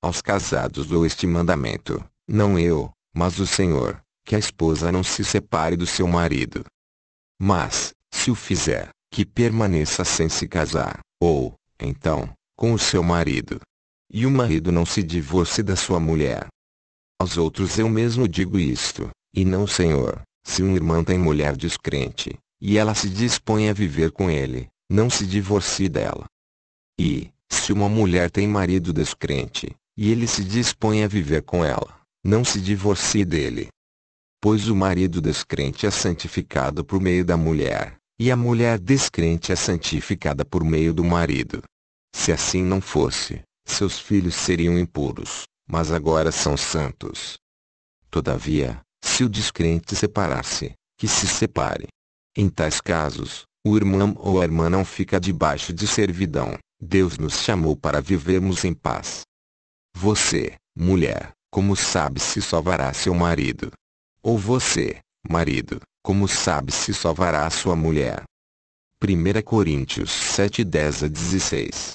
aos casados dou este mandamento, não eu, mas o Senhor, que a esposa não se separe do seu marido. Mas, se o fizer, que permaneça sem se casar, ou, então, com o seu marido. E o marido não se divorcie da sua mulher. Aos outros eu mesmo digo isto, e não o Senhor, se um irmão tem mulher descrente, e ela se dispõe a viver com ele, não se divorcie dela. E, se uma mulher tem marido descrente, e ele se dispõe a viver com ela, não se divorcie dele. Pois o marido descrente é santificado por meio da mulher, e a mulher descrente é santificada por meio do marido. Se assim não fosse, seus filhos seriam impuros, mas agora são santos. Todavia, se o descrente separar-se, que se separe. Em tais casos, o irmão ou a irmã não fica debaixo de servidão. Deus nos chamou para vivermos em paz. Você, mulher, como sabe se salvará seu marido? Ou você, marido, como sabe se salvará sua mulher? 1 Coríntios 7:10-16.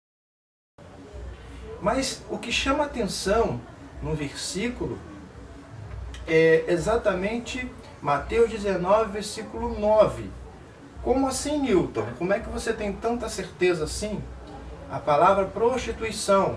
Mas o que chama atenção no versículo é exatamente Mateus 19, versículo 9. Como assim, Newton? Como é que você tem tanta certeza assim? A palavra prostituição,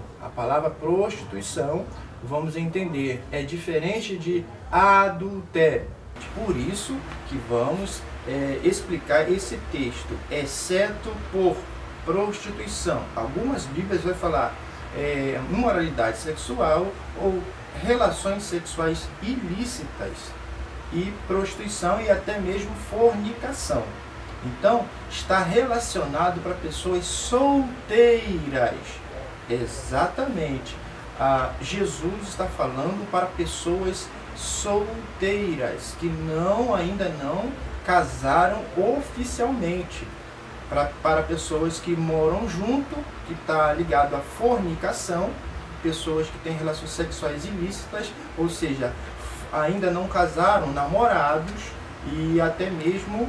vamos entender, é diferente de adultério. Por isso que vamos explicar esse texto, exceto por prostituição. Algumas bíblias vai falar imoralidade sexual ou relações sexuais ilícitas e prostituição e até mesmo fornicação. Então, está relacionado para pessoas solteiras. Exatamente. Jesus está falando para pessoas solteiras, que ainda não casaram oficialmente. Para pessoas que moram junto, que está ligado à fornicação, pessoas que têm relações sexuais ilícitas, ou seja, ainda não casaram, namorados, e até mesmo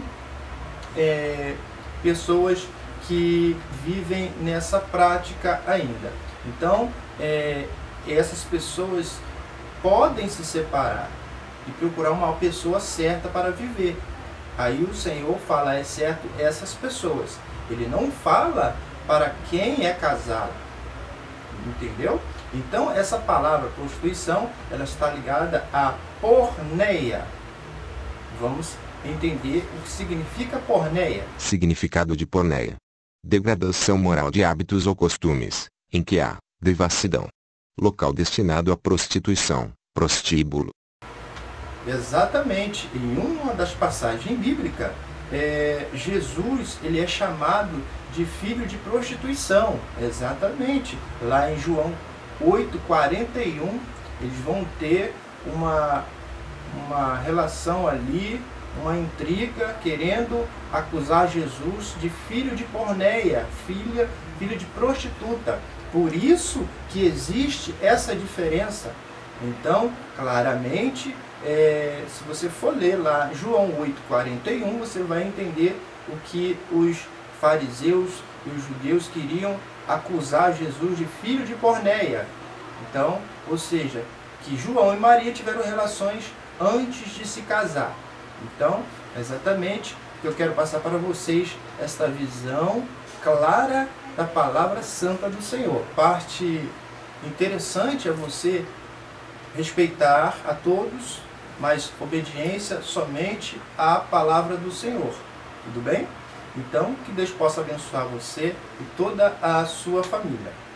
pessoas que vivem nessa prática ainda. Então, essas pessoas podem se separar e procurar uma pessoa certa para viver. Aí o Senhor fala, exceto essas pessoas. Ele não fala para quem é casado. Entendeu? Então, essa palavra prostituição, ela está ligada à porneia. Vamos entender o que significa porneia. Significado de porneia: degradação moral de hábitos ou costumes, em que há devassidão. Local destinado à prostituição, prostíbulo. Exatamente. Em uma das passagens bíblicas, Jesus ele é chamado de filho de prostituição. Exatamente. Lá em João 8:41, eles vão ter uma relação ali, uma intriga, querendo acusar Jesus de filho de porneia, filho de prostituta. Por isso que existe essa diferença. Então, claramente, se você for ler lá João 8:41, você vai entender o que os fariseus e os judeus queriam acusar Jesus de filho de porneia. Então, ou seja, que João e Maria tiveram relações antes de se casar. Então, exatamente o que eu quero passar para vocês, esta visão clara da palavra santa do Senhor. Parte interessante é você respeitar a todos, mas obediência somente à palavra do Senhor. Tudo bem? Então, que Deus possa abençoar você e toda a sua família.